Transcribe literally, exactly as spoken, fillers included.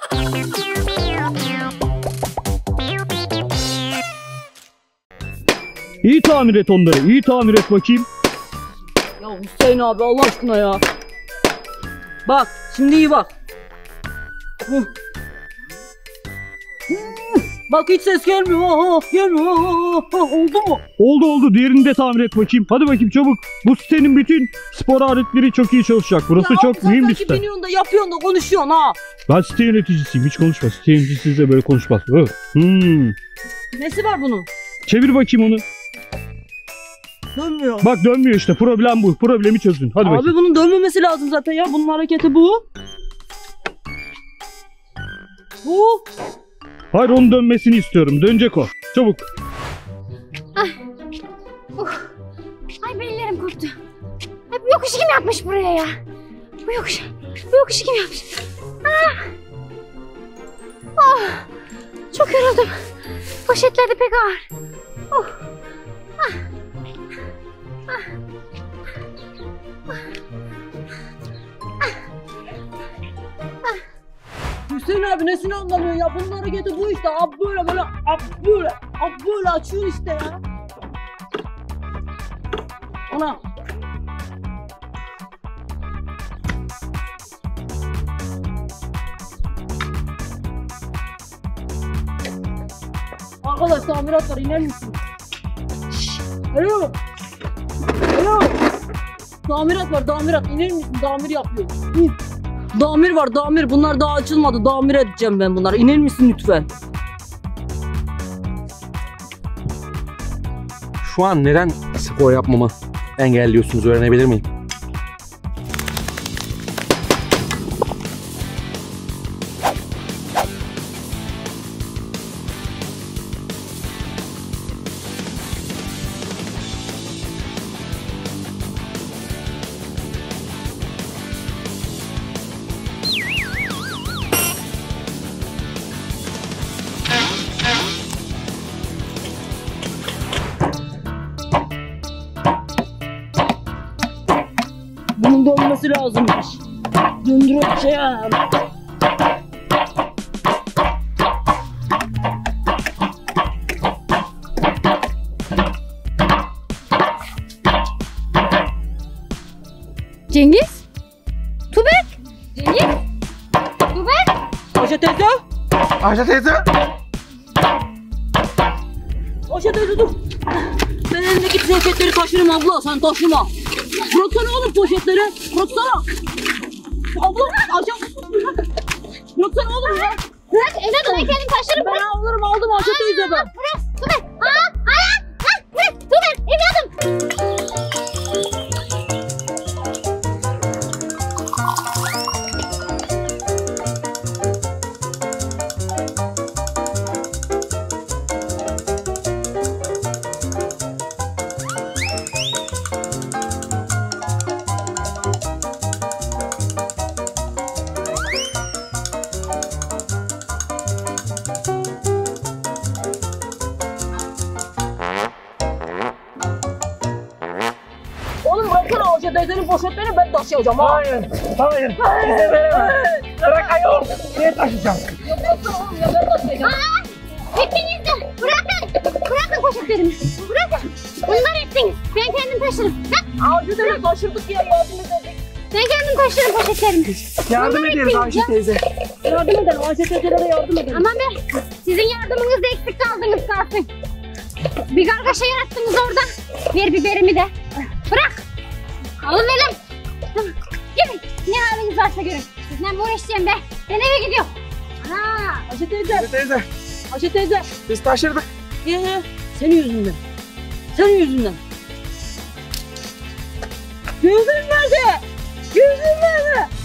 İyi tamir et onları. İyi tamir et bakayım. Ya Hüseyin abi Allah aşkına ya. Bak şimdi iyi bak. Bak hiç ses gelmiyor. Ha, gelmiyor. Ha, ha, oldu mu? Oldu oldu. Diğerini de tamir et bakayım. Hadi bakayım çabuk. Bu sitenin bütün spor aletleri çok iyi çalışacak. Burası ya çok mühim bir site. biniyorsun da yapıyorsun da konuşuyorsun ha. Ben site yöneticisiyim. Hiç konuşma. Site yöneticisi de böyle konuşmaz. Hmm. Nesi var bunun? Çevir bakayım onu. Dönmüyor. Bak dönmüyor işte. Problem bu. Problemi çözün. Hadi abi bakayım. bunun dönmemesi lazım zaten ya. Bunun hareketi bu. Bu. Hayır onun dönmesini istiyorum. Dönecek o. Çabuk. Ay. Uh. Ay bellerim koptu. Ay, bu yokuşu kim yapmış buraya ya? Bu yokuş. Bu yokuşu kim yapmış? Ah. Oh. Çok yoruldum. Poşetler de pek ağır. Oh. Ah. Ah. Hüseyin abi nesini anlamıyorsun ya? Bunun hareketi bu işte. Abi böyle böyle. Abi böyle. Abi böyle açıyorsun işte ya. Ana. Arkadaş tamirat var, iner misin? Alo. Alo. Tamirat var, tamirat. İner misin? Tamir yapıyor. İn. Damir var, damir. Bunlar daha açılmadı. Damir edeceğim ben bunları. İner misin lütfen? Şu an neden spor yapmamı engelliyorsunuz, öğrenebilir miyim? Bunun dönmesi lazımmış. Döndüreceğim. Cengiz? Tubek? Cengiz? Tubek? Ayşe teyze. Ayşe teyze! Ayşe teyze dur. Ben elindeki poşetleri taşırım abla. Sen taşıma. Bıraksana oğlum poşetleri. Bıraksana. Abla Ayşe. Bıraksana oğlum ya. Bırak evladım, ben kendim taşırım. Ben alırım, aldım Ayşe teyze ben. Bırak Tubek. Aa, aa, aa, bırak Tubek evladım. Oğlum bıraksana Ayşe teyzenin poşetlerini ben taşıyacağım. Ha. Hayır, hayır, izin veremem. Bırak ayol, niye taşıyacağım? Ya bıraksana oğlum ya ben taşıyacağım. Aa, hepiniz de bırakın. Bırakın poşetlerimi. Bırakın. Bunlar ettiniz. Ben kendim taşırım. Ha? Ayşe teyze taşırdık ya, yardım edelim. Ben kendim taşırım poşetlerimi. Yardım Bunlar ederiz ettiniz Ayşe ya. teyze. Yardım edelim, Ayşe teyzelere yardım edelim. Aman be, sizin yardımınızda eksik kaldınız zaten. Bir kargaşa yarattınız orada. Ver biberimi de. Bırak. Alın verin. Tamam. Gelin. Ne haliniz varsa görün. Sizden mi uğraşacağım be? Ben eve gidiyorum. Ana. Ayşe teyze, Ayşe teyze, Ayşe teyze. biz taşırdık. Ya, ya. Senin yüzünden. Senin yüzünden. Gözün nerede? Gözün nerede?